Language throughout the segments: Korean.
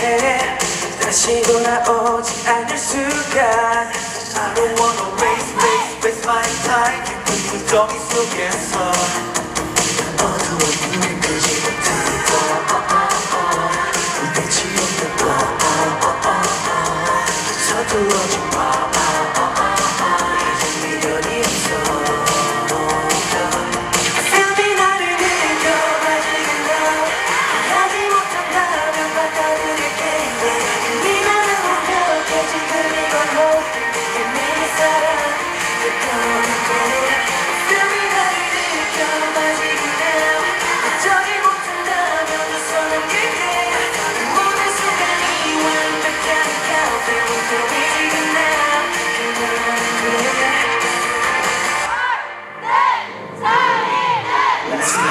해 다시 돌아오지 않을 수가 I don't wanna waste my time 구덩이 속에서 어두운 눈을 끄지 못하는 빛이 없는 서툴러진 밤 이제 미련이 없어 Feel 나를 느껴 아직은 너 하지 못한다면 받아들일게 네 맘은 완벽해 지금 이건 모든 내 사랑 그거는 Feel 나를 느껴 아직은 너 어쩌지 못한다면 웃어 넘길게 모든 순간이 완벽하니까 Feel me 지금 나 그거는 그래 Let's go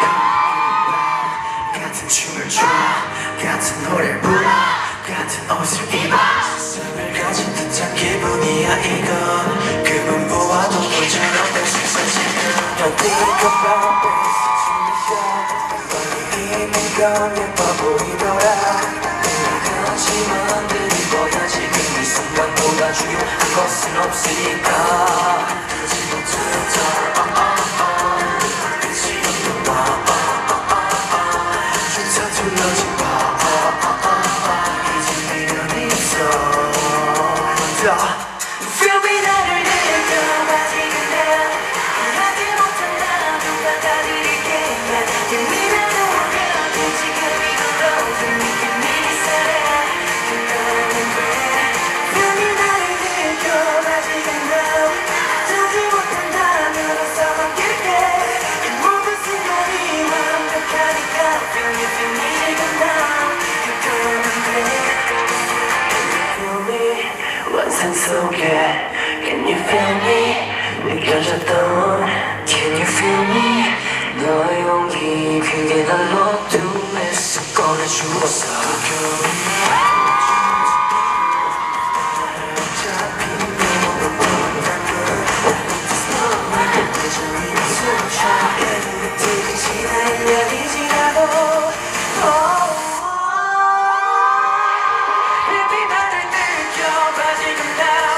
같은 춤을 춰 같은 노래를 불러 같은 옷을 입어 세상을 가진 듯한 기분이야 이건 그 문보와도 모처럼 내 세상 지금 Don't think about this 멀리 있는 건 예뻐 보이더라 하지만 그리워야 지금 이 순간보다 중요한 것은 없으니까 그지 못했다 빛이 없는 밤 서툴러진 밤 이제 미련이 있어 Feel me 나를 느껴 아직은 나 하지 못한다면 받아들일게 네 미련은 완벽해 지금 이걸로 들리게 네 사랑 그거는 돼 Feel me 나를 느껴 아직은 나 어쩌지 못한다면 웃어 넘길게 이 모든 순간이 완벽하니까 Feel me 지금 나 그거는 돼 Feel me 환상 속에 Can you feel me 느껴졌던 Can you feel me 너의 용기 그게 날 어둠에서 꺼내주었어 Baby 나를 느껴봐 지금 나